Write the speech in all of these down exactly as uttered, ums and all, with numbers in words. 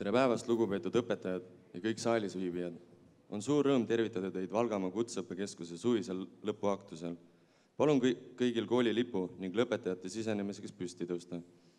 Tere päevast, lugupeetud õpetajad ja kõik saalis viibijad. On suur rõõm tervitada teid Valgamaa Kutseõppekeskuse suvisel lõpuaktusel. Palun kõigil kooli lipu ning lõpetajate sisenemiseks püsti tõusta.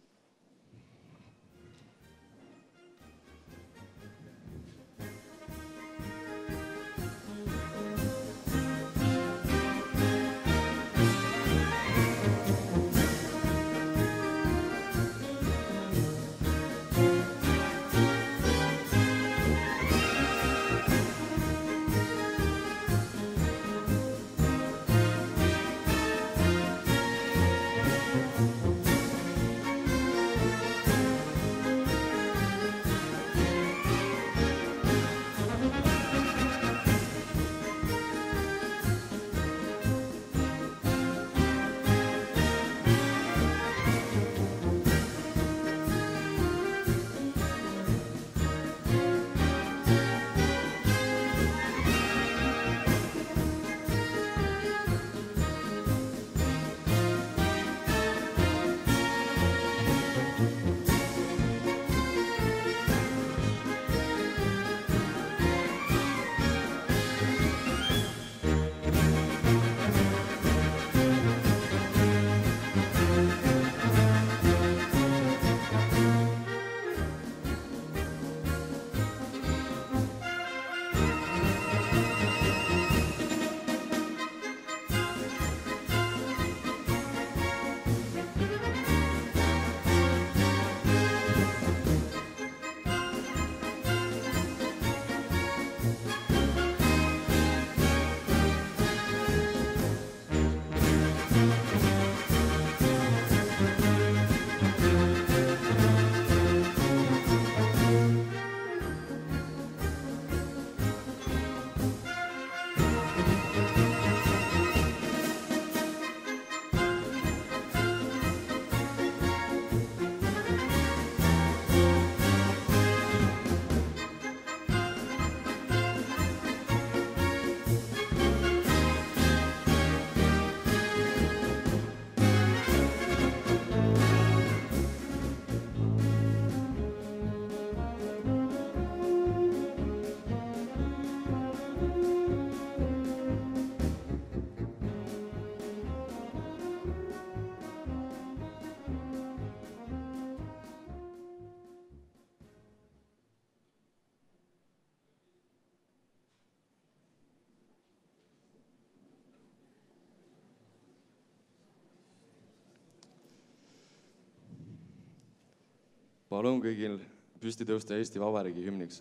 Palun kõigil püsti tõusta Eesti Vabariigi hümniks.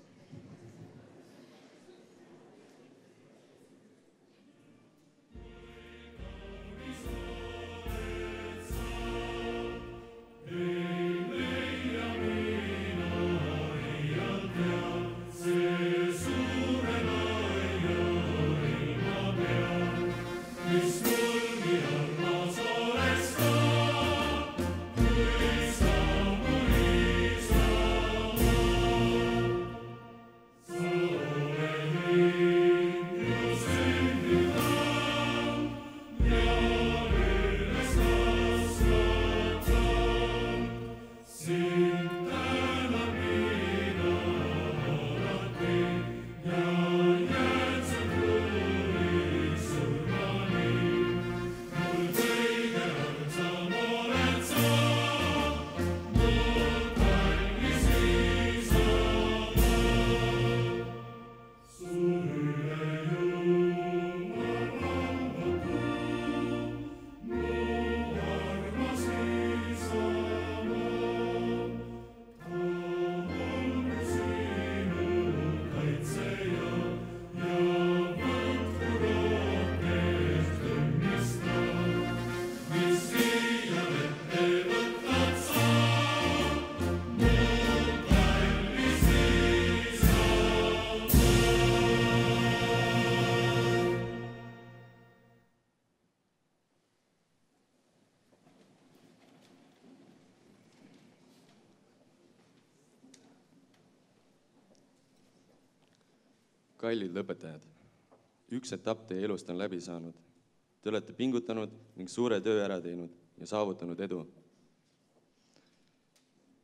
Kallid lõpetajad, üks etapp teie elust on läbi saanud. Te olete pingutanud ning suure töö ära teinud ja saavutanud edu.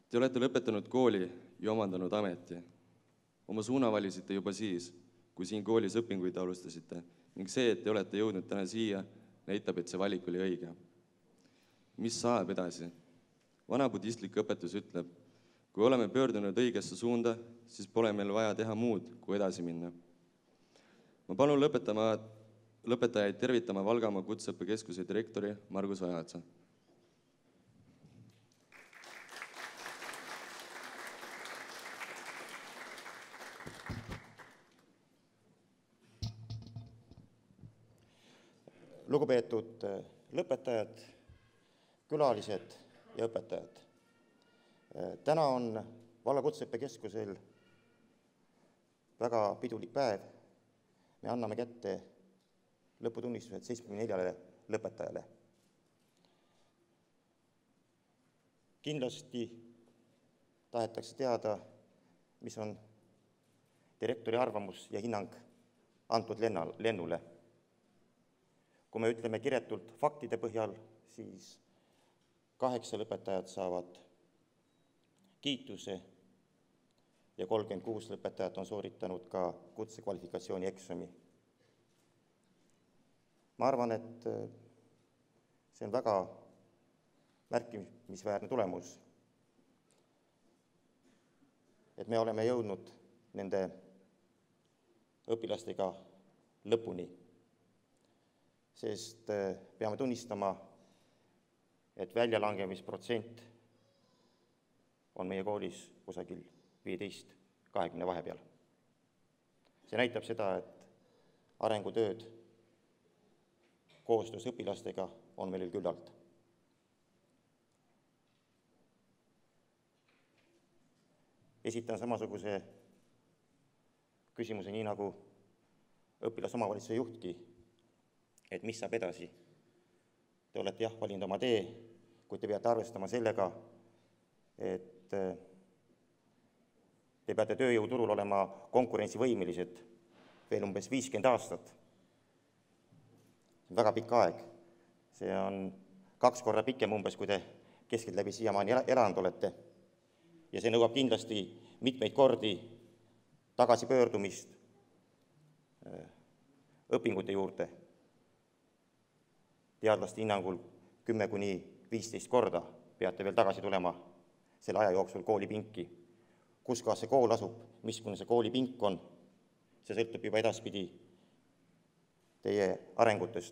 Te olete lõpetanud kooli ja omandanud ameti. Oma suuna valisite juba siis, kui siin koolis õpinguid alustasite, ning see, et te olete jõudnud täna siia, näitab, et see valik oli õige. Mis saab edasi? Vana budistlik õpetus ütleb, kui oleme pöördunud õigesse suunda, siis pole meil vaja teha muud, kui edasi minna. Ma palun lõpetama, lõpetajaid tervitama Valgamaa Kutseõppekeskuse direktori Margus Ojaotsa. Lugupeetud lõpetajad, külalised ja õpetajad. Täna on Valga Kutseõppekeskusel väga pidulik päev. Me anname kätte lõputunnistused seitsmekümne neljale lõpetajale. Kindlasti tahetakse teada, mis on direktori arvamus ja hinnang antud lennule. Kui me ütleme kiretult faktide põhjal, siis kaheksa lõpetajad saavad kiituse ja kolmkümmend kuus lõpetajat on sooritanud ka kutsekvalifikatsiooni eksami. Ma arvan, et see on väga märkimisväärne tulemus, et me oleme jõudnud nende õpilastega lõpuni. Sest peame tunnistama, et väljalangemisprotsent on meie koolis kusagil viieteist kahekümne vahepeal. See näitab seda, et arengutööd koostöös õpilastega on meil küllalt. Esitan samasuguse küsimuse nii nagu õpilasomavalitsuse juhtki, et mis saab edasi. Te olete jah valinud oma tee, kuid te peate arvestama sellega, et te peate tööjõuturul olema konkurentsivõimelised veel umbes viiskümmend aastat. See on väga pikk aeg. See on kaks korda pikem umbes, kui te keskeltläbi siiamaani elanud olete. Ja see nõuab kindlasti mitmeid kordi tagasipöördumist õpingute juurde. Teadlaste hinnangul kümme kuni viisteist korda peate veel tagasi tulema selle aja jooksul koolipinki. Kus ka see kool asub, missugune see koolipink on, see sõltub juba edaspidi teie arengutest.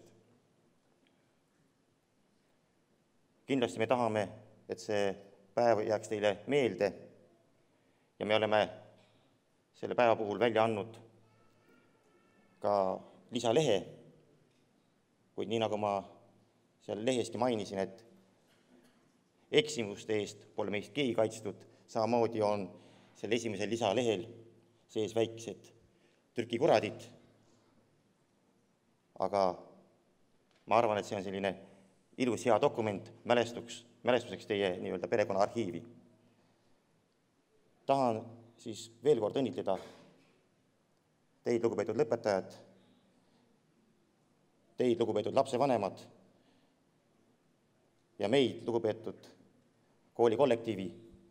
Kindlasti me tahame, et see päev jääks teile meelde ja me oleme selle päeva puhul välja andnud ka lisalehe, kuid nii nagu ma seal leheski mainisin, et eksimuste eest pole meist keegi kaitstud, samamoodi on selle esimesel lisalehel sees väiksed trükikuradid, aga ma arvan, et see on selline ilus hea dokument mälestuks, mälestuseks teie nii-öelda perekonna arhiivi. Tahan siis veel kord õnnitleda teid, lugupeetud lõpetajad, teid, lugupeetud lapsevanemad ja meid, lugupeetud koolikollektiivi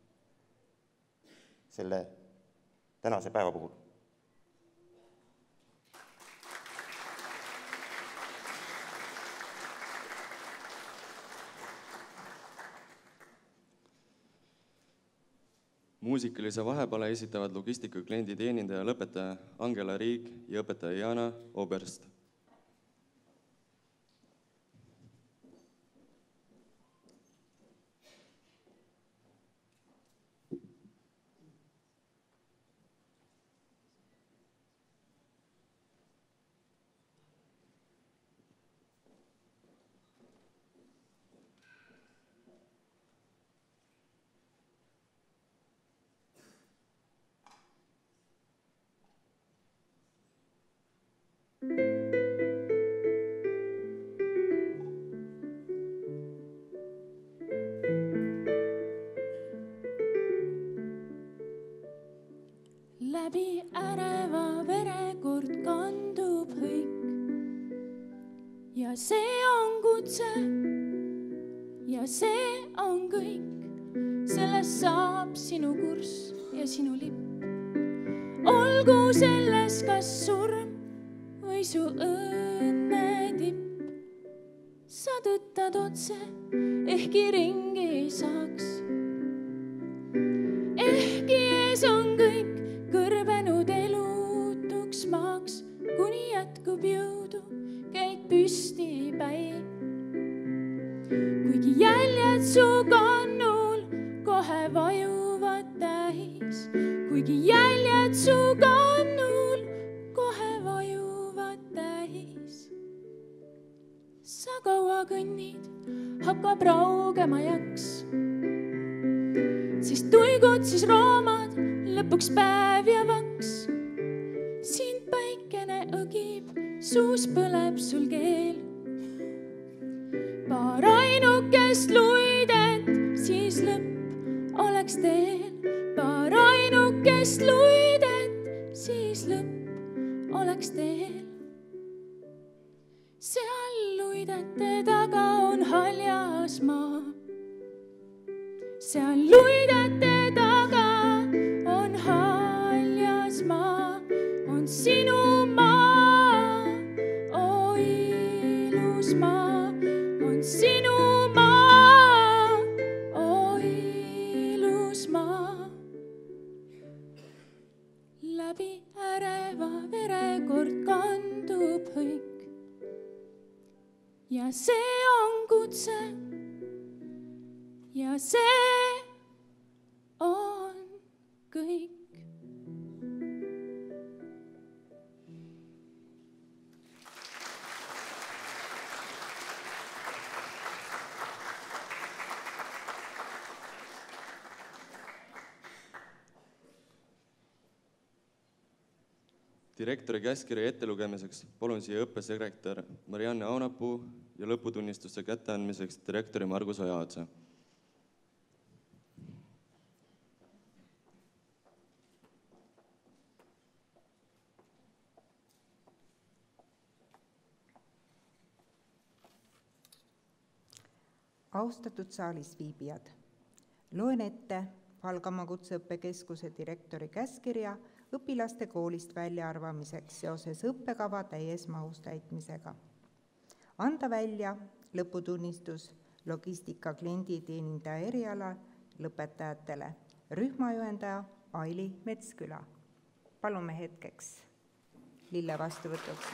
selle tänase päeva puhul. Muusikalise vahepale esitavad logistika kliendi teenindaja lõpetaja Angela Riik ja õpetaja Jana Oberst. Läbi äreva verekord kandub hõik ja see on kutse ja see on kõik. Selle saab sinu kurss ja sinu lipp. Olgu selles kas surm või su õnne tipp. Sa tõttad otse, ehkki ringi ei saaks. Ehkki ees on kõik kõrbenud elutuks maaks, kuni jätkub jõudu, käid püsti päi. Kuigi jäljed su kannul kohe vajuvad täis, kuigi jäljed su kannul kohe vajuvad täis. Sa kaua kõnnid, hakkab raugema jaks, sest tuigud siis roomad, lõpuks päev ja vaks. Sind päikene õgib, suus põleb sul keel. Paar ainukest luidet, siis lõpp oleks teel. Paar ainukest luidet, siis lõpp oleks teel. Seal luidete taga on haljas maa. Seal luidete taga on haljas maa, on sinu maa, o ilus maa, on sinu maa, o ilus maa. Läbi äreva vere kord kandub hõik ja see on kutse ja see on kõik. Direktori käskirja ettelugemiseks palun siia õppesekretär Marianne Aunapuu ja lõputunnistuste kätteandmiseks direktori Margus Ojaotsa. Austatud saalis viibijad, loen ette Valgamaa Kutseõppekeskuse direktori käskirja õpilaste koolist väljaarvamiseks seoses õppekava täies mahus täitmisega. Anda välja lõputunnistus logistika klienditeenindaja eriala lõpetajatele. Rühmajuhendaja Aili Metsküla. Palume hetkeks lille vastuvõtuks.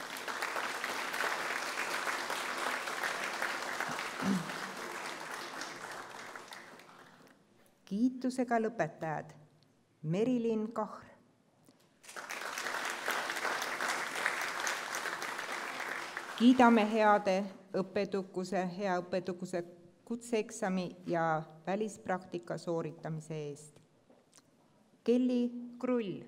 Kiitusega lõpetajad Merilin Kahr, kiidame heade õppetukuse, hea õppetukuse kutseeksami ja välispraktika sooritamise eest. Kelly Krull,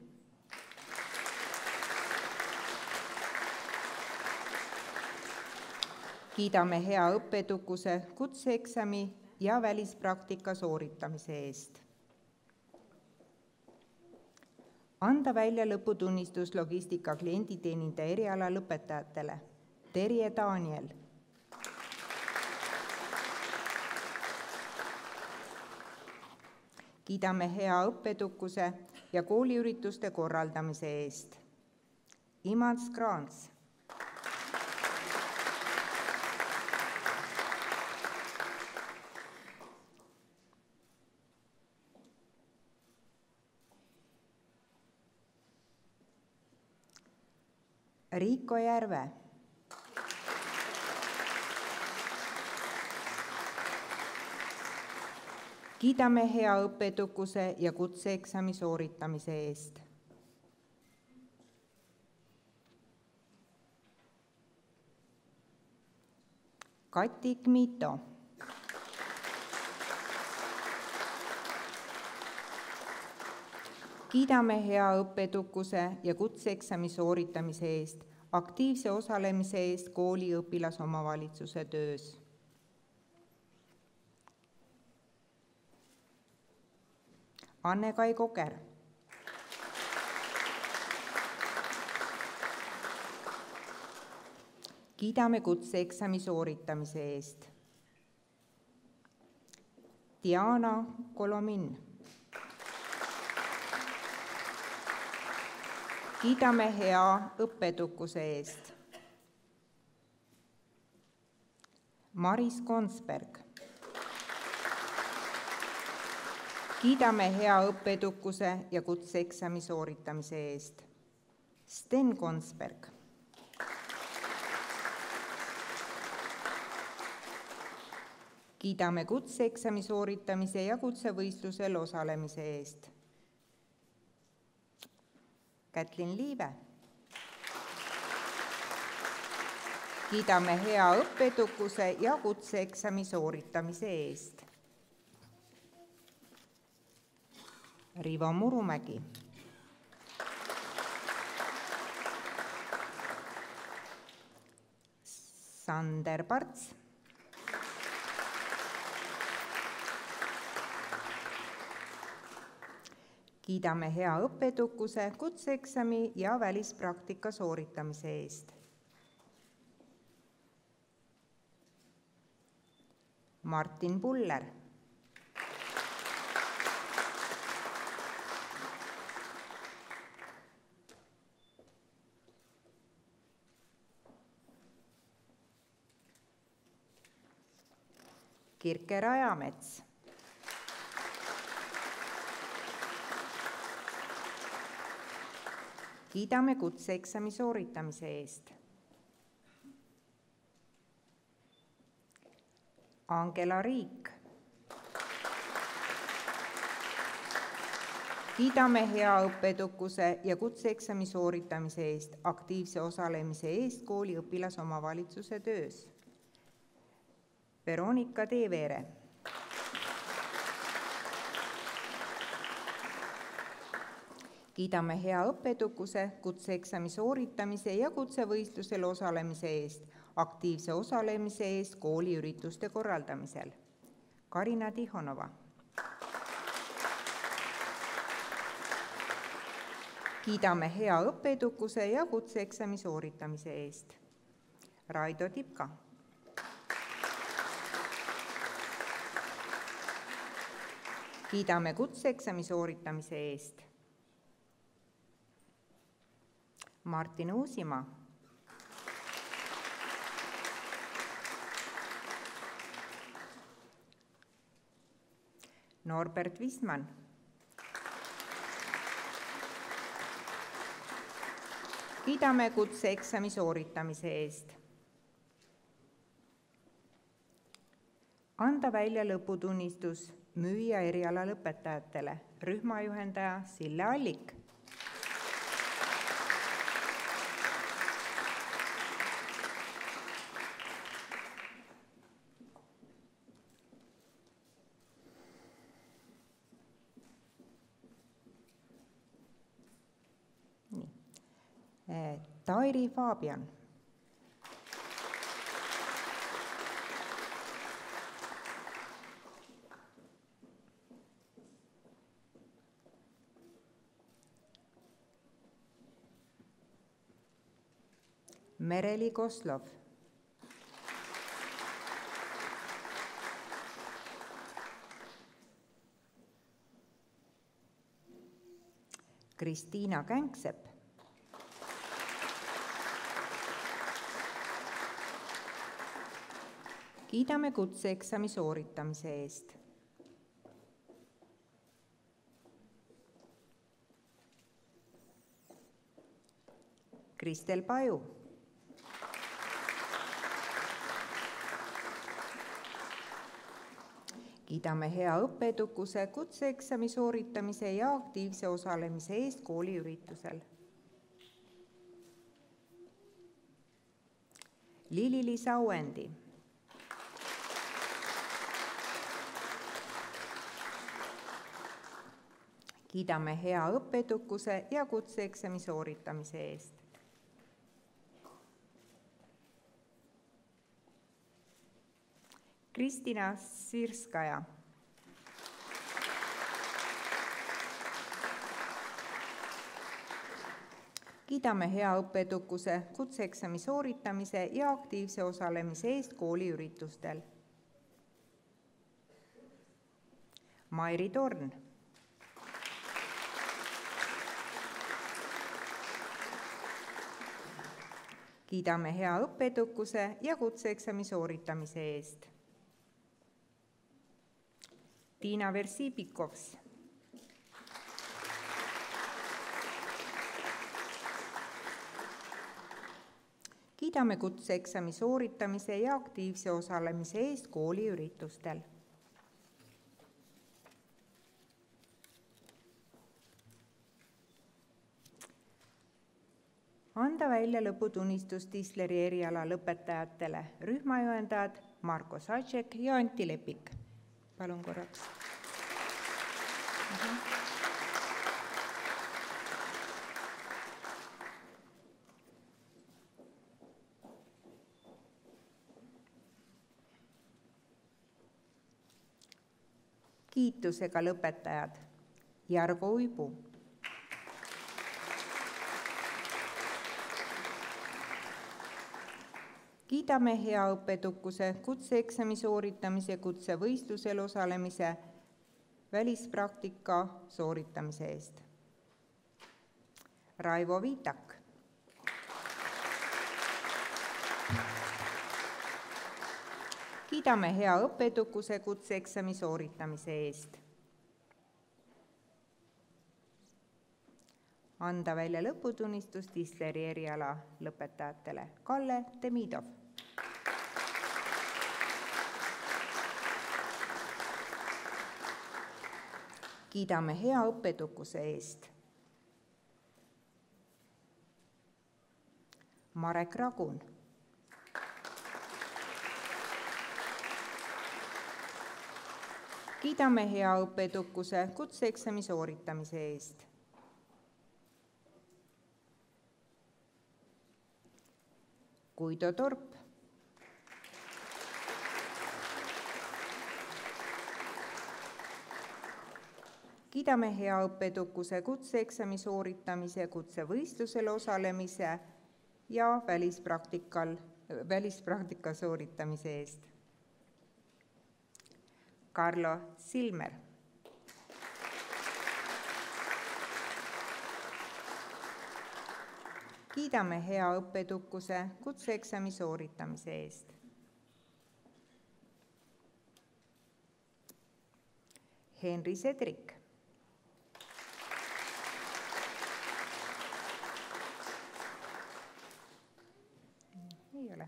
kiidame hea õppetukuse kutseeksami ja välispraktika sooritamise eest. Anda välja lõputunnistus logistika klienditeenindaja eriala lõpetajatele. Terje Daniel. Kiidame hea õppetukuse ja kooliürituste korraldamise eest. Imants Kraans. Riiko Järve. Kiidame hea õppetukuse ja kutseeksami sooritamise eest. Kati Kmito. Kiidame hea õppetukuse ja kutseeksami sooritamise eest, aktiivse osalemise eest kooli õpilasomavalitsuse töös. Anne-Kai Koker. Kiidame kutseeksami sooritamise eest. Diana Kolomin. kiidame hea õppeedukuse eest Maris Konsberg. Kiidame hea õppeedukuse ja kutseeksami sooritamise eest Sten Konsberg. Kiidame kutseeksami sooritamise ja kutsevõistlusel osalemise eest Kätlin Liive. Kiidame hea õppeedukuse ja kutseeksami sooritamise eest Rivo Murumägi. Sander Parts. Kiidame hea õppeedukuse, kutseeksami ja välispraktika sooritamise eest Martin Puller. Kirke Rajamets. Kiidame kutseeksami sooritamise eest Angela Riik. Kiidame hea õppeedukuse ja kutseeksami sooritamise eest aktiivse osalemise eest kooli õpilasomavalitsuse töös Veronika Teeveere. Kiidame hea õppeedukuse, kutseeksami sooritamise ja kutsevõistlusel osalemise eest aktiivse osalemise eest kooli ürituste korraldamisel Karina Tihonova. Kiidame hea õppeedukuse ja kutseeksami sooritamise eest Raido Tipka. Kiidame kutseeksami sooritamise eest Martin Uusimaa. Norbert Wisman. Kiidame kutseeksami sooritamise eest anda välja lõputunnistus müüja eriala lõpetajatele rühmajuhendaja Sille Allik. Tairi Fabian. Mereli Koslov. Kristiina Känksepp. Kiidame kutseeksami sooritamise eest Kristel Paju. Kiidame hea õppeedukuse, kutseeksami sooritamise ja aktiivse osalemise eest kooliüritusel Lili-Liisa Auendi. Kiidame hea õppeedukuse ja kutseeksami sooritamise eest Kristina Sirskaja. Kiidame hea õppeedukuse, kutseeksami sooritamise ja aktiivse osalemise eest kooliüritustel Mairi Torn. kiidame hea õppeedukuse ja kutseeksami sooritamise eest. Tiina Versiipikovs. Kiidame kutseeksami sooritamise ja aktiivse osalemise eest kooliüritustel. Anda välja lõputunnistus Tisleri eriala lõpetajatele, rühmajuhendajad Marko Saček ja Anti Lepik. Palun korraks. Aha. Kiitusega lõpetajad Jargo Uibu, kiidame hea õppetukuse, kutseeksami sooritamise, kutsevõistlusel osalemise, välispraktika sooritamise eest. Raivo Viitak, kiidame hea õppetukuse, kutseeksami sooritamise eest. Anda välja lõputunnistus Tisleri eriala lõpetajatele Kalle Demidov. Kiidame hea õppetukuse eest. Marek Ragun. Kiidame hea õppetukuse, kutseeksami sooritamise eest. Guido Torp. Kiidame hea õppetukuse, kutseeksami sooritamise, kutsevõistlusel osalemise ja välispraktikal, välispraktika sooritamise eest. Carlo Silmer. Kiidame hea õppetukuse, kutseeksami sooritamise eest. Henri Sedrik. Ei ole.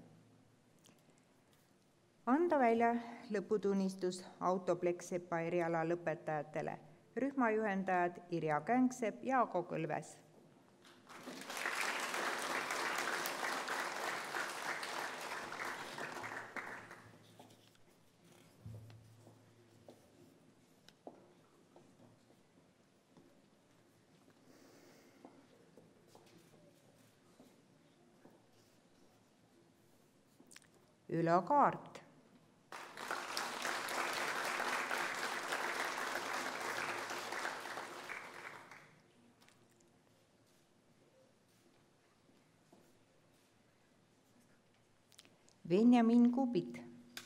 Anda välja lõputunnistus Autoplexepa eriala lõpetajatele, rühmajuhendajad Irja Kängsepp ja Ago Kõlves. Ülo Kaart. Benjamin Kubit.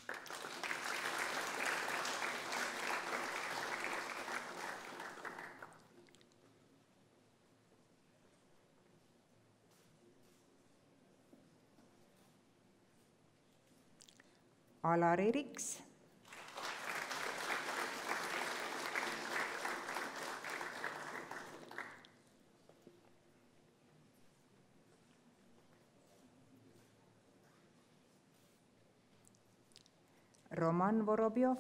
Alari Riks. Roman Vorobjov.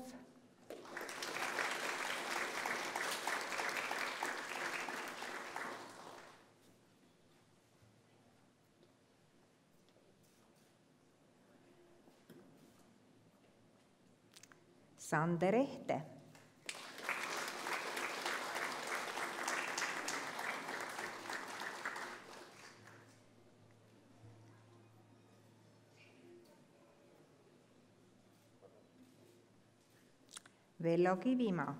Sander Ehte. Vello Kivimaa.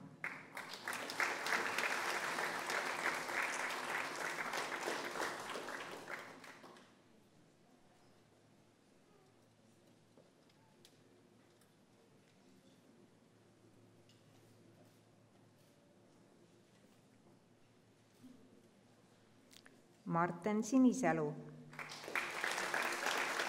Marten Sinisalu.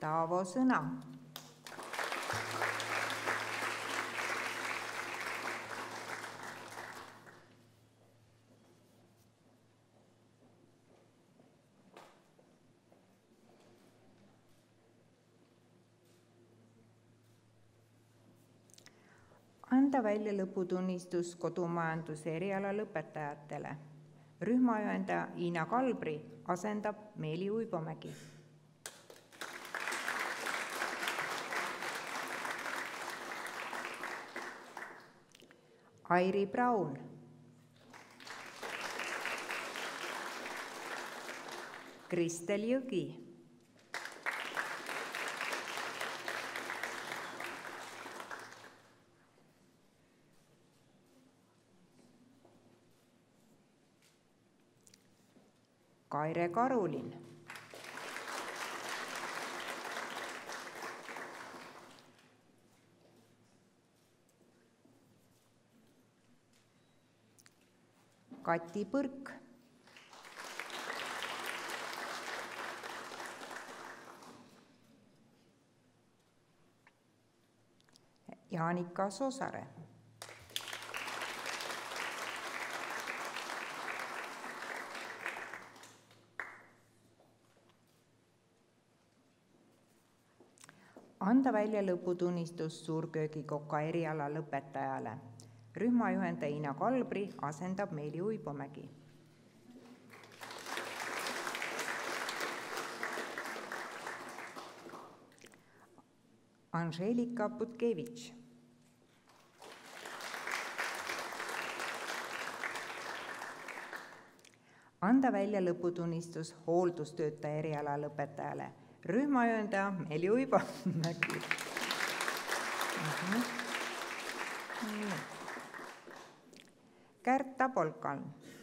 Taavo Sõna. Anda välja lõputunnistus kodumajanduse eriala lõpetajatele. Rühmajuhendaja Iina Kalbri asendab Meeli Uibomägi. Airi Braun. Kristel Jõgi. Kaire Karulin. Kati Põrk. Jaanika Sosare. Anda välja lõputunnistus suurköögikoka eriala lõpetajale. Rühmajuhendaja Iina Kalbri asendab Meeli Uibomägi. Anželika Putkevitš. Anda välja lõputunnistus hooldustöötaja eriala lõpetajale. Rühmajuhendaja Meeli Uibomägi. Kärta Polkan.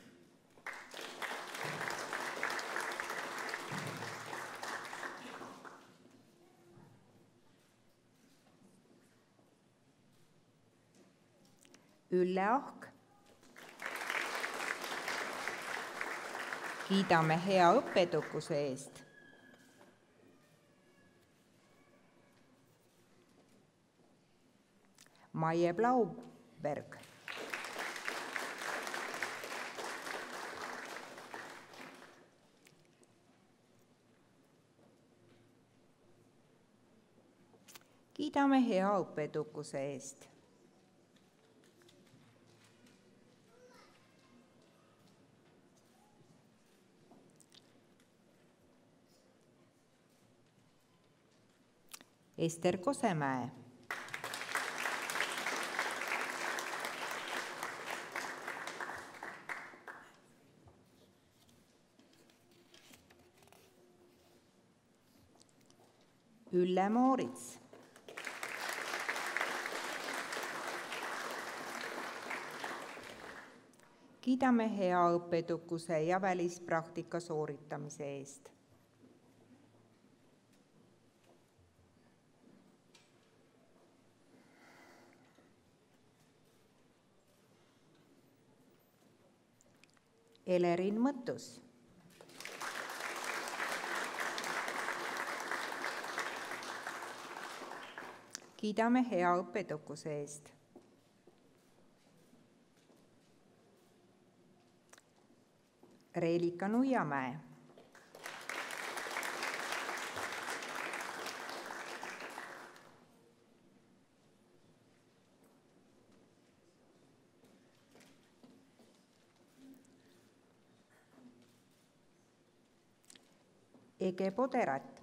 Ülle Ahk. Kiidame hea õppeedukuse eest. Maie Blauberg. Kiidame hea õppeedukuse eest. Ester Kosemäe. Ülle Moorits. Kiidame hea õppeedukuse ja välispraktika sooritamise eest. Elerin Mõttus. Kiidame hea õppeedukuse eest. Reelika Nuiamäe. Ege Poderat.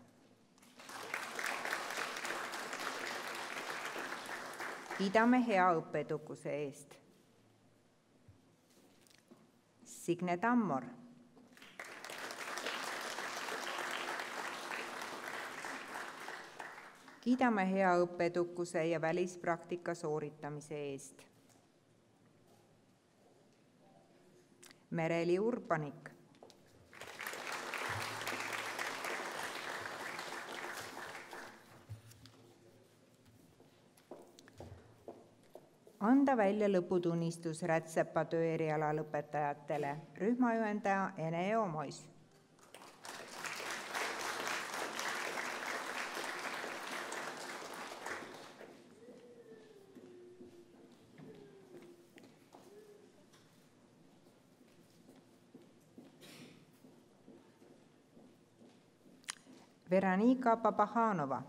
Kiidame hea õppeedukuse eest. Signe Tammor. Kiidame hea õppeedukuse ja välispraktika sooritamise eest. Mereli Urbanik. Anda välja lõputunnistus Rätsepa töö eriala lõpetajatele. Rühmajuhendaja Ene Joomois. Veronika Babahanova.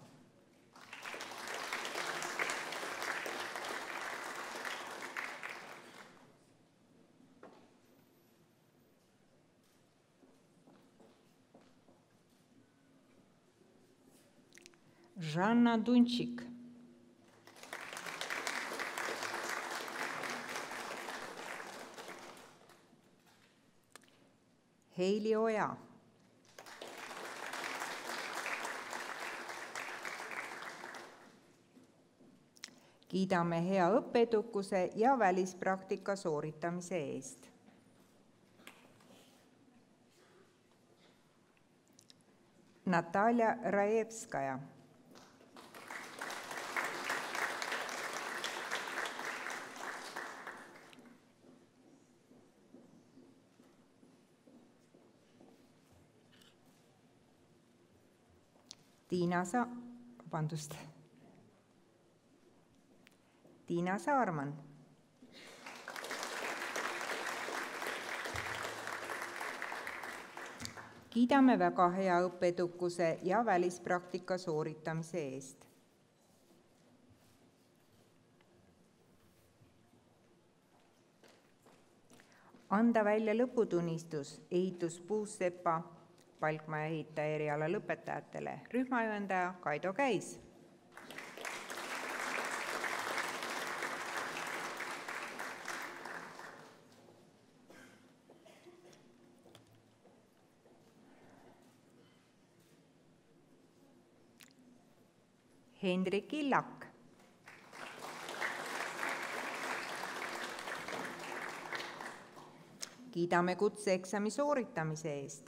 Žanna Dunčik. Heili Oja. Kiidame hea õppeedukuse ja välispraktika sooritamise eest. Natalja Rajevskaja. Tiina Sa-, vabandust. Tiina Saarman. Kiidame väga hea õppeedukuse ja välispraktika sooritamise eest. Anda välja lõputunnistus ehituspuussepa palkmaja ehitaja eriala lõpetajatele. Rühmajuhendaja Kaido Käis. Hendrik Illak. Kiidame kutseeksami sooritamise eest.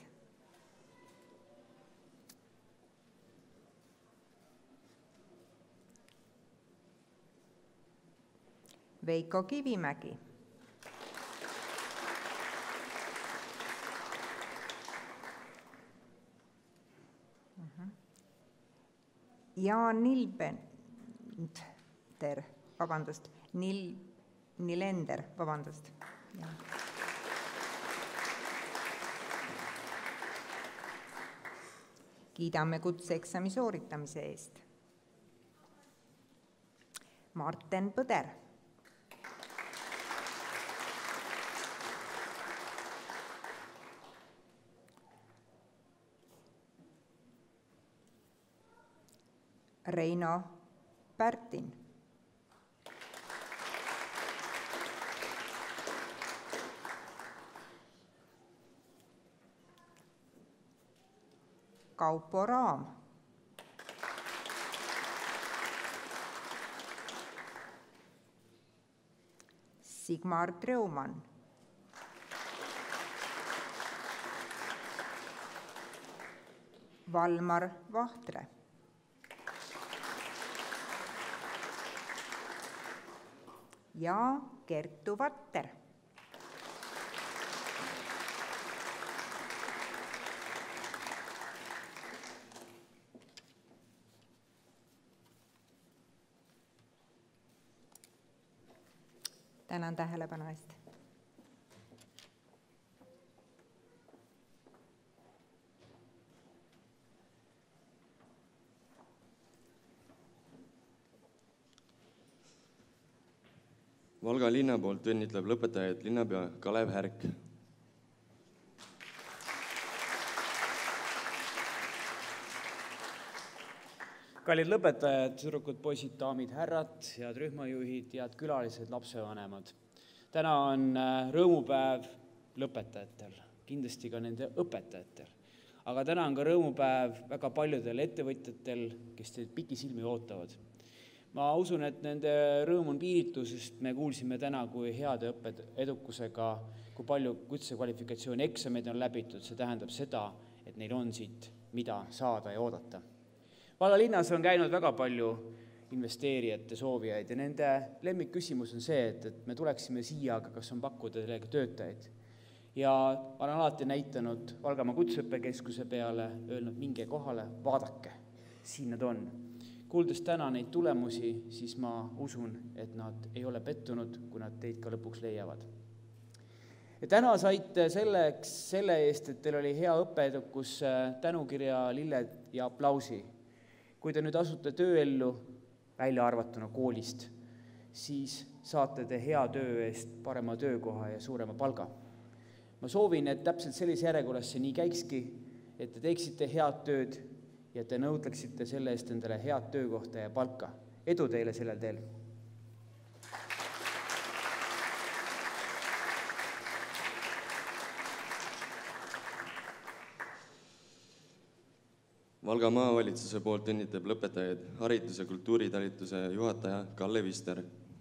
Veiko Kivimägi. Jaan Nilbender, vabandust, Nil, Nilender, vabandust. Ja. Kiidame kutseeksami sooritamise eest. Marten Põder. Reino Pärtin. Kaupo Raam. Sigmar Treumann. Valmar Vahtre. Ja Kertu Vatter. Tänan tähelepanu eest. Valga linna poolt õnnitleb lõpetajaid linnapea Kalev Härk. Kallid lõpetajad, tüdrukud, poisid, daamid, härrad, head rühmajuhid, head külalised, lapsevanemad. Täna on rõõmupäev lõpetajatel, kindlasti ka nende õpetajatel. Aga täna on ka rõõmupäev väga paljudel ettevõtjatel, kes teid pikisilmi ootavad. Ma usun, et nende rõõm on piiritu, sest me kuulsime täna, kui heade õppeedukusega, kui palju kutsekvalifikatsiooni eksameid on läbitud. See tähendab seda, et neil on siit mida saada ja oodata. Valga linnas on käinud väga palju investeerijate soovijaid ja nende lemmikküsimus on see, et, et me tuleksime siia, aga kas on pakkuda teile töötajaid. Ja olen alati näitanud Valgamaa kutseõppekeskuse peale, öelnud minge kohale, vaadake, siin nad on. Kuuldes täna neid tulemusi, siis ma usun, et nad ei ole pettunud, kui nad teid ka lõpuks leiavad. Ja täna saite selleks, selle eest, et teil oli hea õppeedukus, tänukirja, lilled ja aplausi. Kui te nüüd asute tööellu, välja arvatuna koolist, siis saate te hea töö eest parema töökoha ja suurema palga. Ma soovin, et täpselt sellise järjekorras see nii käikski, et te teeksite head tööd ja te nõudleksite selle eest endale head töökohta ja palka. Edu teile sellel teel! Valga maavalitsuse poolt õnnitleb lõpetajaid haridus- ja kultuuritalituse juhataja Kalle Vister.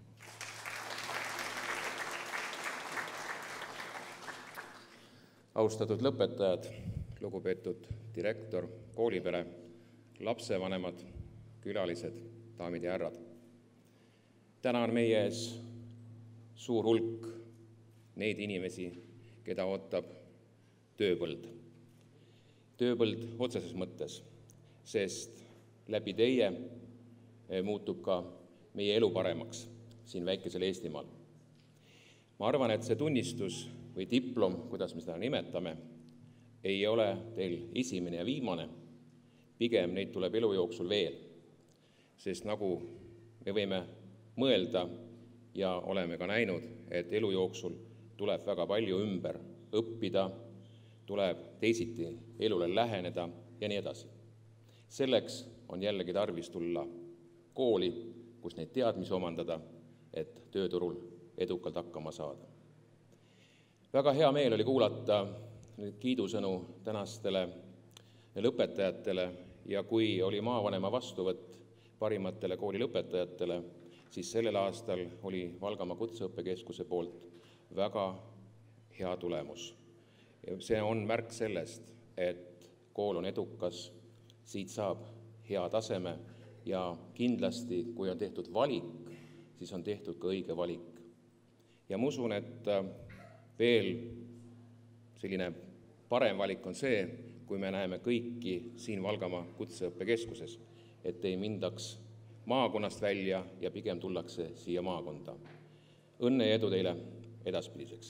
Austatud lõpetajad, lugupeetud direktor, koolipere, lapsevanemad, külalised, daamid ja härrad. Täna on meie ees suur hulk neid inimesi, keda ootab tööpõld. Tööpõld otseses mõttes, sest läbi teie muutub ka meie elu paremaks siin väikesel Eestimaal. Ma arvan, et see tunnistus või diplom, kuidas me seda nimetame, ei ole teil esimene ja viimane, pigem neid tuleb elu jooksul veel, sest nagu me võime mõelda ja oleme ka näinud, et elu jooksul tuleb väga palju ümber õppida, tuleb teisiti elule läheneda ja nii edasi. Selleks on jällegi tarvis tulla kooli, kus neid teadmisi omandada, et tööturul edukalt hakkama saada. Väga hea meel oli kuulata kiidusõnu tänastele lõpetajatele ja kui oli maavanema vastuvõtt parimatele kooli lõpetajatele, siis sellel aastal oli Valgamaa Kutseõppekeskuse poolt väga hea tulemus. See on märk sellest, et kool on edukas, siit saab hea taseme ja kindlasti, kui on tehtud valik, siis on tehtud ka õige valik. Ja ma usun, et veel selline parem valik on see, kui me näeme kõiki siin Valgamaa Kutseõppekeskuses, et ei mindaks maakonnast välja ja pigem tullakse siia maakonda. Õnne ja edu teile edaspidiseks!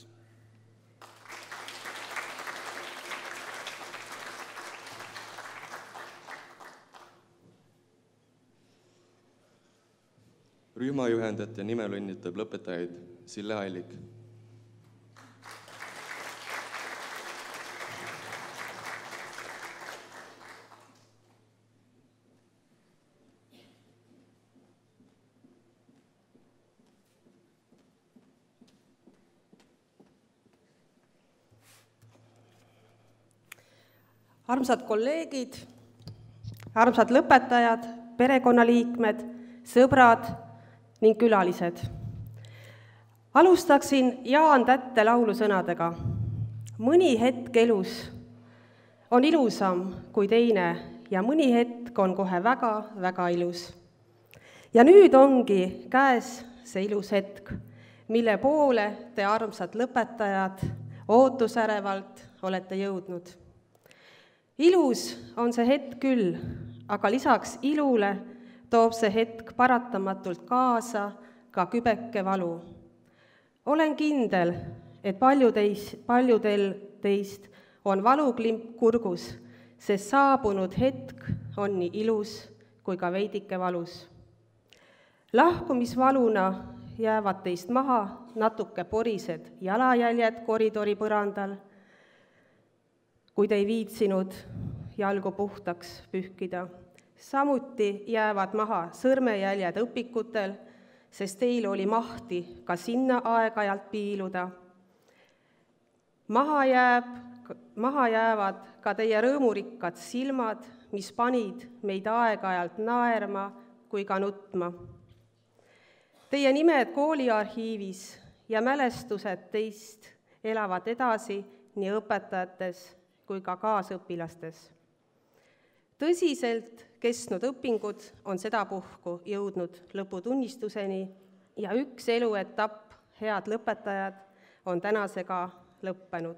Rühmajuhendajate nimel õnnitleb lõpetajaid Sille Allik. Armsad kolleegid, armsad lõpetajad, perekonnaliikmed, sõbrad ning külalised. Alustaksin Jaan Tätte laulusõnadega. Mõni hetk elus on ilusam kui teine ja mõni hetk on kohe väga-väga ilus. Ja nüüd ongi käes see ilus hetk, mille poole te, armsad lõpetajad, ootusärevalt olete jõudnud. Ilus on see hetk küll, aga lisaks ilule toob see hetk paratamatult kaasa ka kübeke valu. Olen kindel, et palju teist, paljudel teist on valuklimp kurgus, sest saabunud hetk on nii ilus kui ka veidike valus. Lahkumisvaluna jäävad teist maha natuke porised jalajäljed koridori põrandal, kui te ei viitsinud jalgu puhtaks pühkida. Samuti jäävad maha sõrmejäljed õpikutel, sest teil oli mahti ka sinna aeg-ajalt piiluda. Maha, jääb, maha jäävad ka teie rõõmurikkad silmad, mis panid meid aeg-ajalt naerma kui ka nutma. Teie nimed kooliarhiivis ja mälestused teist elavad edasi nii õpetajates kui ka kaasõpilastes. Tõsiselt kestnud õpingud on sedapuhku jõudnud lõputunnistuseni ja üks eluetapp, head lõpetajad, on tänasega lõppenud.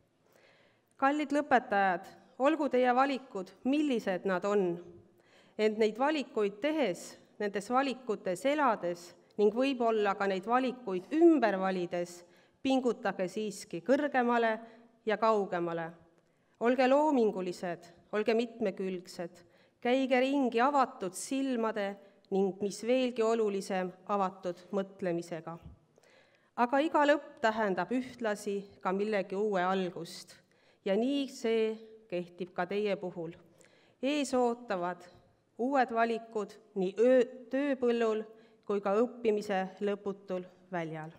Kallid lõpetajad, olgu teie valikud, millised nad on, ent neid valikuid tehes, nendes valikutes elades ning võib-olla ka neid valikuid ümber valides, pingutage siiski kõrgemale ja kaugemale. Olge loomingulised, olge mitmekülgsed, käige ringi avatud silmade ning mis veelgi olulisem, avatud mõtlemisega. Aga iga lõpp tähendab ühtlasi ka millegi uue algust ja nii see kehtib ka teie puhul. Ees ootavad uued valikud nii öö, tööpõllul kui ka õppimise lõputul väljal.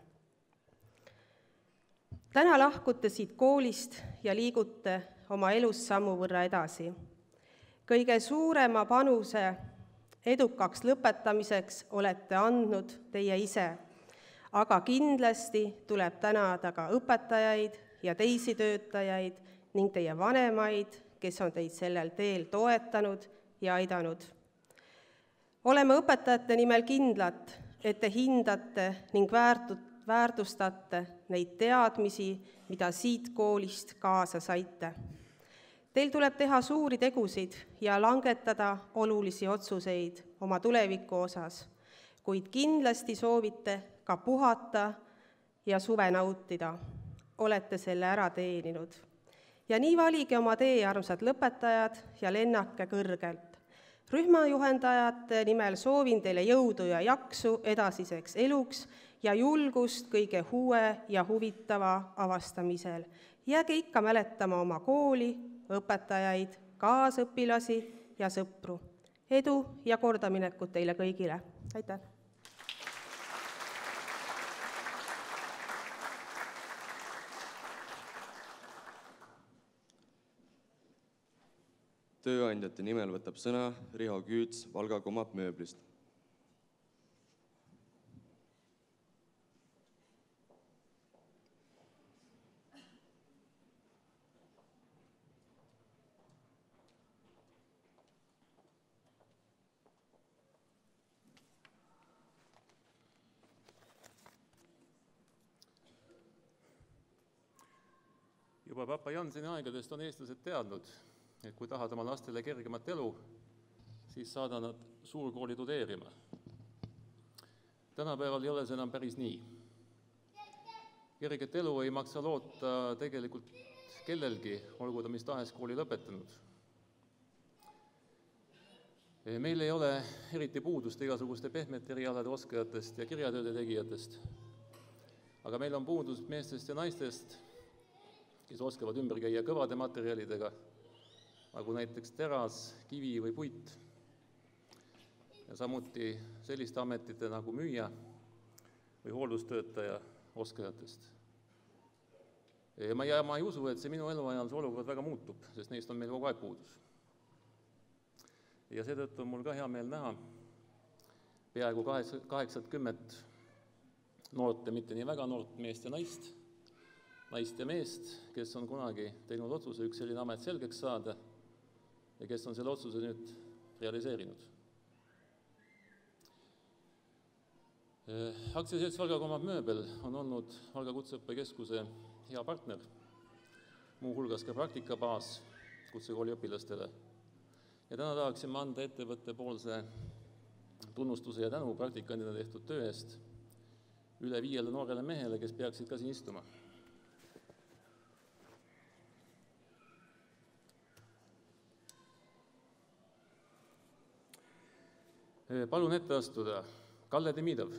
Täna lahkute siit koolist ja liigute oma elus sammu võrra edasi. Kõige suurema panuse edukaks lõpetamiseks olete andnud teie ise, aga kindlasti tuleb tänada ka õpetajaid ja teisi töötajaid ning teie vanemaid, kes on teid sellel teel toetanud ja aidanud. Oleme õpetajate nimel kindlad, et te hindate ning väärtustate neid teadmisi, mida siit koolist kaasa saite. Teil tuleb teha suuri tegusid ja langetada olulisi otsuseid oma tuleviku osas, kuid kindlasti soovite ka puhata ja suve nautida. Olete selle ära teeninud. Ja nii valige oma tee, armsad lõpetajad, ja lennake kõrgelt. Rühmajuhendajate nimel soovin teile jõudu ja jaksu edasiseks eluks ja julgust kõige uue ja huvitava avastamisel. Jääge ikka mäletama oma kooli, õpetajaid, kaasõpilasi ja sõpru. Edu ja kordaminekut teile kõigile. Aitäh! Tööandjate nimel võtab sõna Riho Küüts Valga Komap mööblist. Juba papa Janseni aegadest on eestlased teadnud, et kui tahad oma lastele kergemat elu, siis saada nad suurkooli tudeerima. Tänapäeval ei ole see enam päris nii. Kerget elu ei maksa loota tegelikult kellelgi, olgu ta mis tahes kooli lõpetanud. Meil ei ole eriti puudust igasuguste pehmete erialade oskajatest ja kirjatööde tegijatest, aga meil on puudus meestest ja naistest, kes oskavad ümber käia kõvade materjalidega, nagu näiteks teras, kivi või puit, ja samuti selliste ametite nagu müüja või hooldustöötaja oskajatest. Ja ma, ja ma ei usu, et see minu eluajal see olukord väga muutub, sest neist on meil kogu aeg puudus. Ja seetõttu on mul ka hea meel näha peaaegu kaheksakümmend noort ja mitte nii väga noort meest ja naist, naist ja meest, kes on kunagi teinud otsuse üks selline amet selgeks saada ja kes on selle otsuse nüüd realiseerinud. Aktsiaselts Valga Komap mööbel on olnud Valga Kutseõppekeskuse hea partner, muu hulgas ka praktikabaas kutsekooli õpilastele. Ja täna tahaksime anda ettevõtte poolse tunnustuse ja tänu praktikandina tehtud töö eest üle viiele noorele mehele, kes peaksid ka siin istuma. Palun ette astuda Kalle Demidov.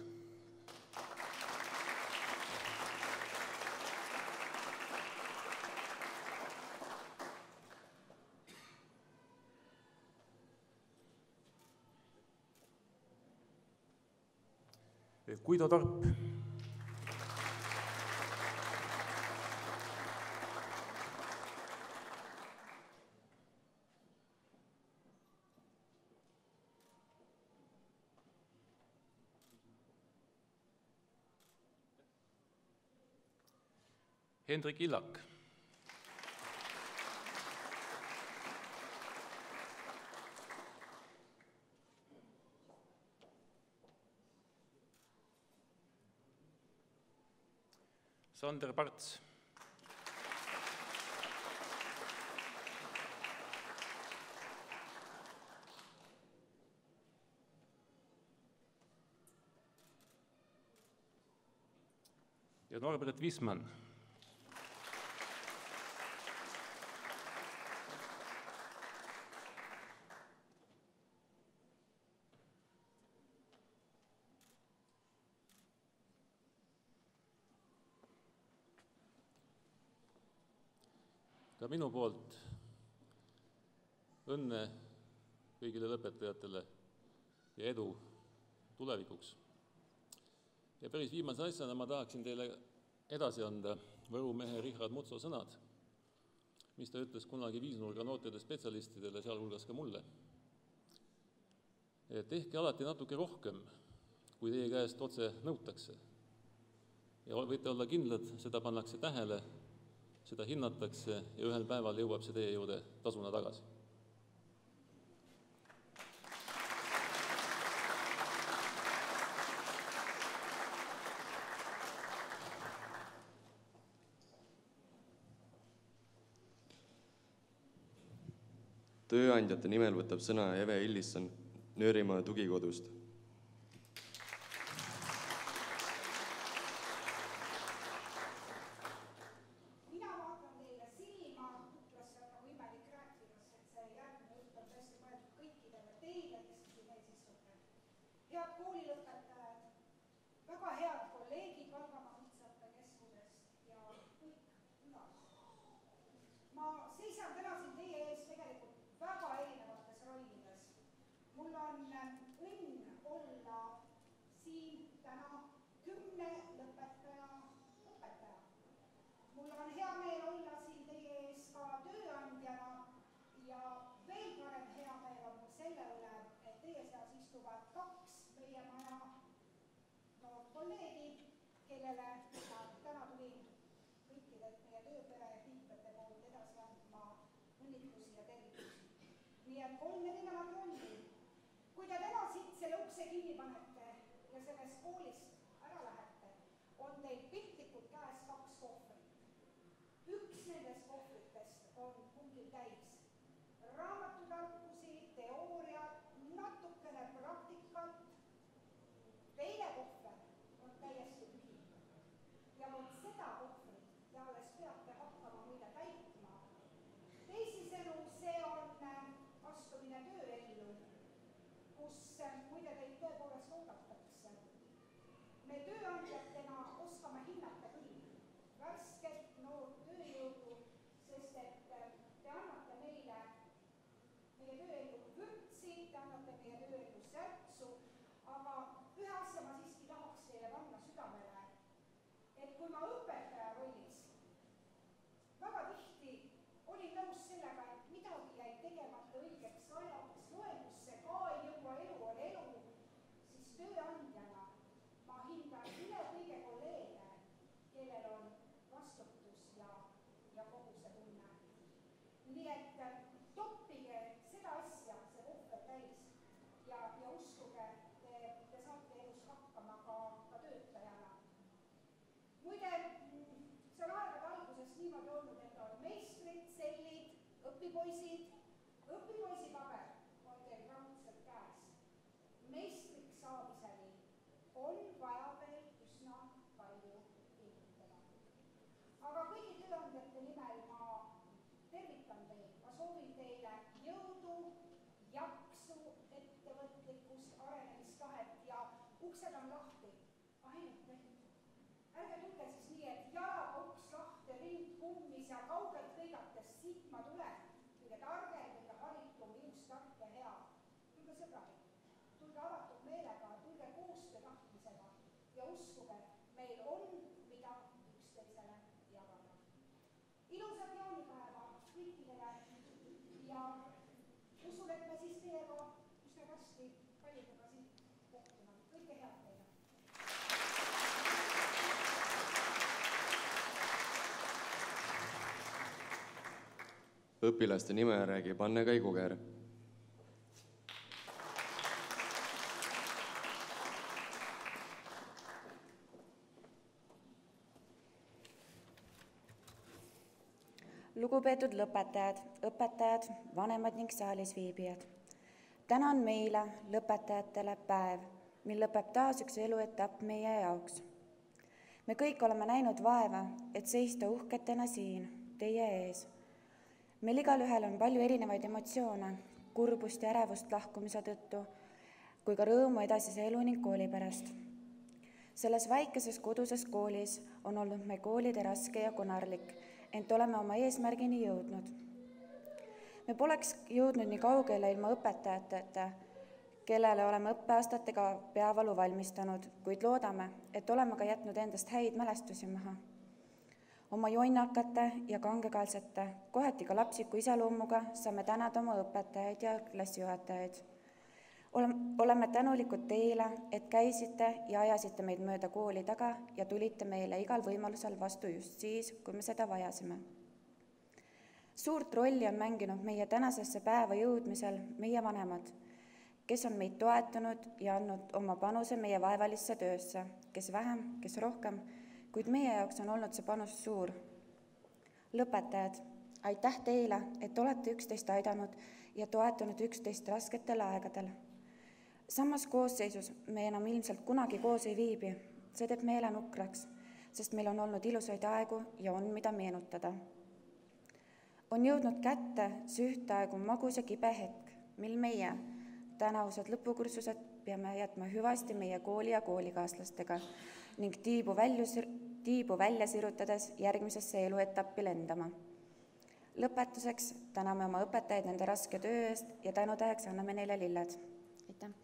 Guido Torp. Hendrik Illak. Sander Parts. Ja Norbert Wismann. Ka minu poolt õnne kõigile lõpetajatele ja edu tulevikuks. Ja päris viimase asjana ma tahaksin teile edasi anda Võru mehe Richard Mutso sõnad, mis ta ütles kunagi viisnurga noortele spetsialistidele, sealhulgas ka mulle. Tehke alati natuke rohkem, kui teie käest otse nõutakse. Ja võite olla kindlad, seda pannakse tähele, seda hinnatakse ja ühel päeval jõuab see teie juurde tasuna tagasi. Tööandjate nimel võtab sõna Eve Illisson Nöörimaa tugikodust. Õpilaste nime räägib Anne Kaigukeer. Lugupeetud lõpetajad, õpetajad, vanemad ning saalis viibijad. Täna on meile, lõpetajatele päev, mil lõpeb taas üks eluetapp meie jaoks. me kõik oleme näinud vaeva, et seista uhketena siin, teie ees. Meil igalühel on palju erinevaid emotsioone, kurbust ja ärevust lahkumise tõttu, kui ka rõõmu edasise elu ning kooli pärast. Selles väikeses koduses koolis on olnud meil koolide raske ja konarlik, ent oleme oma eesmärgini jõudnud. Me poleks jõudnud nii kaugele ilma õpetajateta, kellele oleme õppeaastatega peavalu valmistanud, kuid loodame, et oleme ka jätnud endast häid mälestusi maha. Oma jonnakate ja kangekaelsete, kohati ka lapsiku iseloomuga saame tänada oma õpetajaid ja klassijuhatajaid. Oleme tänulikud teile, et käisite ja ajasite meid mööda kooli taga ja tulite meile igal võimalusel vastu just siis, kui me seda vajasime. Suurt rolli on mänginud meie tänasesse päeva jõudmisel meie vanemad, kes on meid toetanud ja andnud oma panuse meie vaevalisse töösse, kes vähem, kes rohkem, kuid meie jaoks on olnud see panus suur. Lõpetajad, aitäh teile, et olete üksteist aidanud ja toetanud üksteist rasketel aegadel. Samas koosseisus me enam ilmselt kunagi koos ei viibi, see teeb meele nukraks, sest meil on olnud ilusaid aegu ja on mida meenutada. On jõudnud kätte sühtaegu magus ja kibe hetk, mil meie, tänavused lõpukursused, peame jätma hüvasti meie kooli ja koolikaaslastega ning tiibu, väljus, tiibu välja sirutades järgmisesse eluetappi lendama. Lõpetuseks täname oma õpetajaid nende raske töö eest ja tänutäheks anname neile lilled. Aitäh!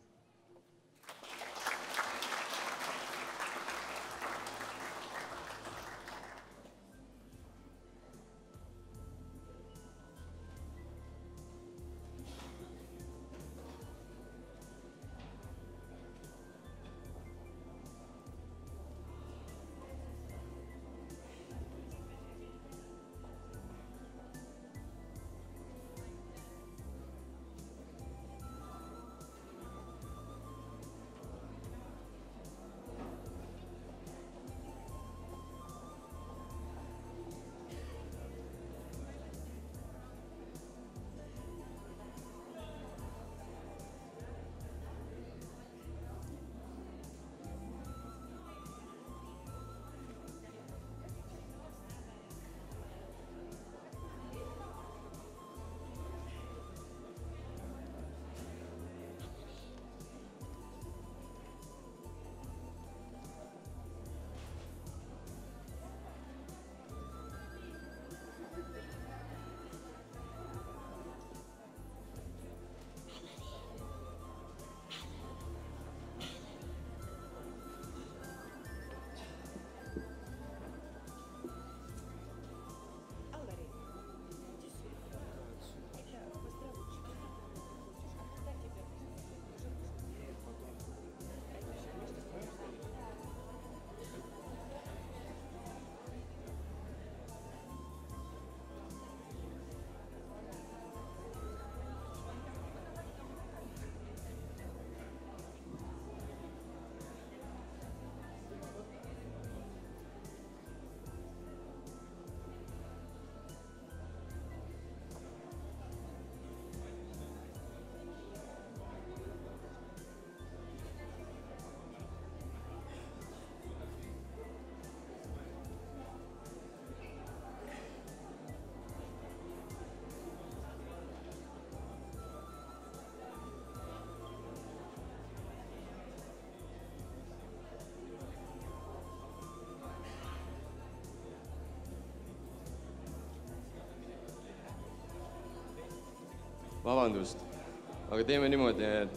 Vabandust, aga teeme niimoodi, et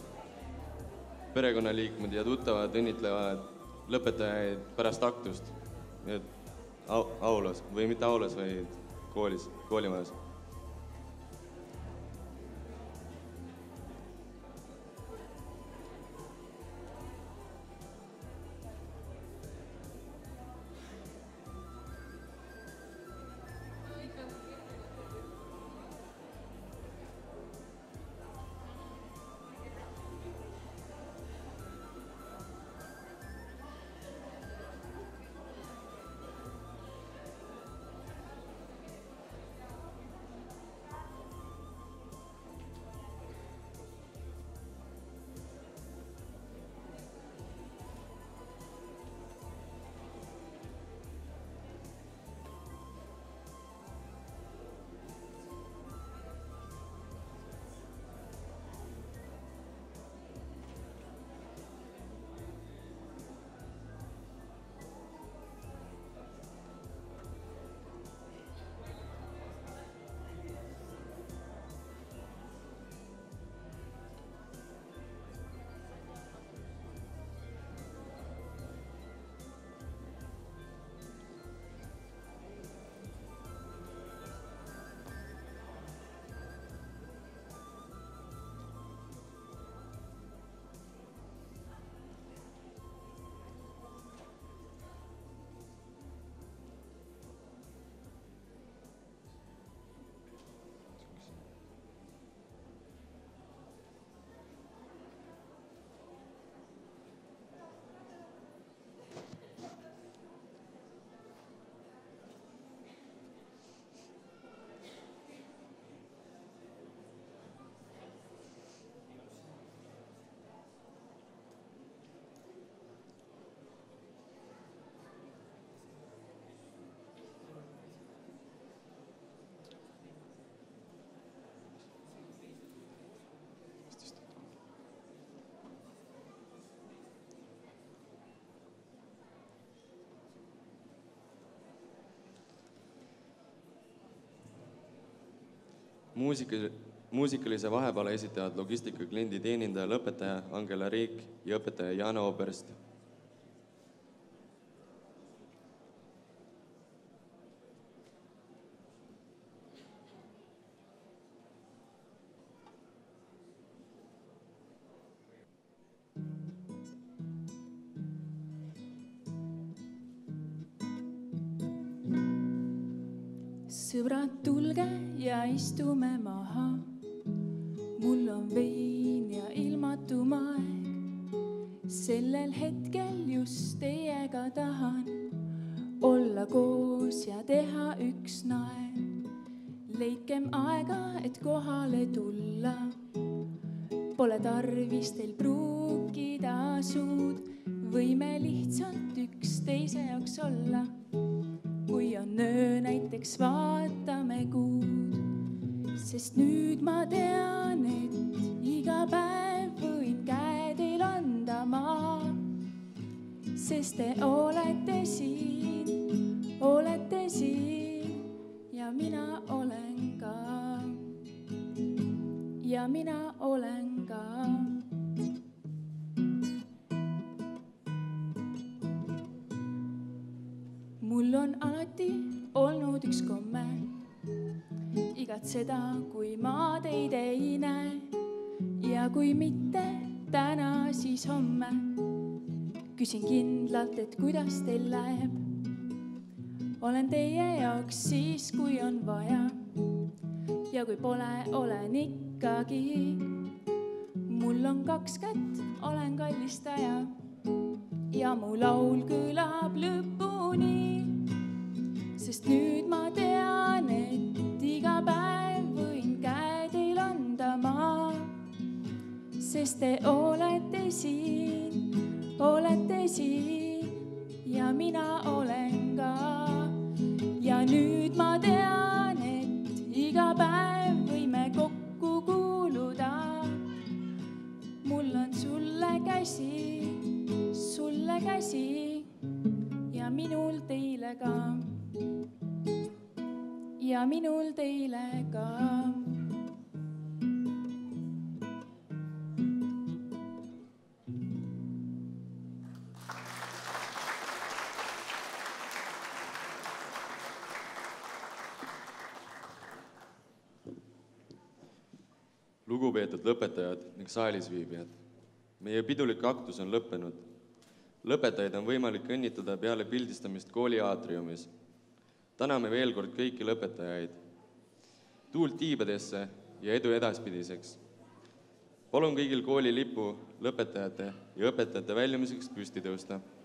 perekonnaliikmed ja tuttavad õnnitlevad lõpetajaid pärast aktust, et aulas või mitte aulas, vaid koolis, koolimajas. muusika, muusikalise vahepala esitajad logistika kliendi teenindaja, lõpetaja Angela Riik ja õpetaja Jana Oberst. Sõbrad, tulge ja istume maha. Mul on vein ja ilmatum aeg. Sellel hetkel just teiega tahan olla koos ja teha üks naer. Leidkem aega, et kohale tulla. Pole tarvis teil pruukida suud. Võime lihtsalt üks teise jaoks olla. Kui on öö, näiteks vaatame kuud, sest nüüd ma tean, et iga päev võin käe teil anda ma, sest te olete siin, olete siin ja mina olen ka, ja mina olen ka. Mul on alati olnud üks komme, igat seda, kui ma teid ei näe. Ja kui mitte täna, siis homme küsin kindlalt, et kuidas teil läheb. Olen teie jaoks siis, kui on vaja. Ja kui pole, olen ikkagi. Mul on kaks kätt, olen kallistaja. Ja mu laul kõlab lõpuni. Sest nüüd ma tean, et iga päev võin käe teil anda ma. Sest te olete siin, olete siin ja mina olen ka. Ja nüüd ma tean, et iga päev võime kokku kuuluda. Mul on sulle käsi, sulle käsi ja minul teile ka. Ja minul teile ka. Lugupeetud lõpetajad ning saalis viibijad. Meie pidulik aktus on lõppenud. Lõpetajaid on võimalik õnnitada peale pildistamist kooli aatriumis. Täname veel kord kõiki lõpetajaid. Tuult tiibadesse ja edu edaspidiseks. Palun kõigil kooli lipu lõpetajate ja õpetajate väljumiseks püsti tõusta.